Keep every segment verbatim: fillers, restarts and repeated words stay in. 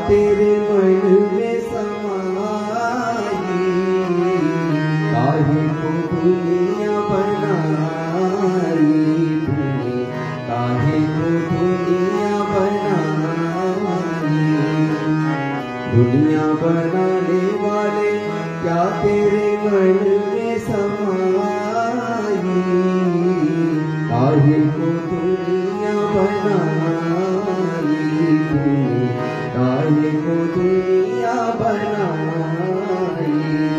तेरे मन में समाई, काहे को दुनिया बनाई तूने, काहे को दुनिया बनाई। दुनिया बनाने वाले क्या तेरे मन में समाई, काहे को दुनिया बनाई तूने, काहे को दुनिया बनाई।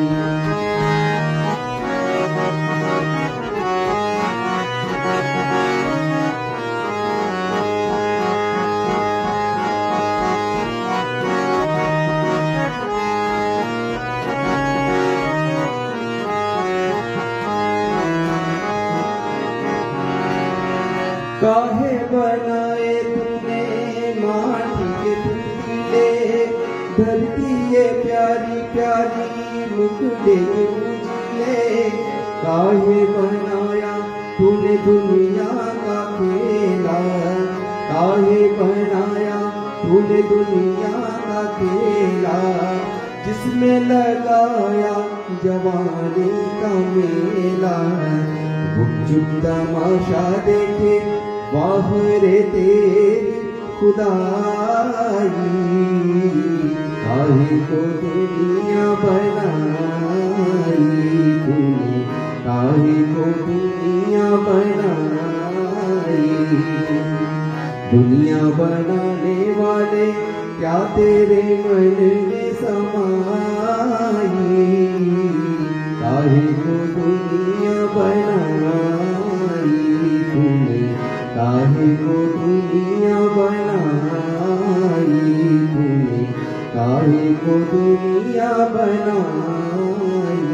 काहे बनाए तूने माटी के पुतले, धरती ये प्यारी प्यारी मुकुटे उजले। काहे बनाया तूने दुनिया का खेला, काहे बनाया तूने दुनिया का खेला, जिसमें लगाया जवानी का मेला। गुपचुप तमाशा देखे वाह रे तेरी खुदाई, काहे को दुनिया बनाई तूने, काहे को दुनिया बनाई। दुनिया बनाने वाले क्या तेरे मन में समाई, काहे को दुनिया बनाई तूने, काहे को दुनिया बनाई तूने, काहे को दुनिया बनाई।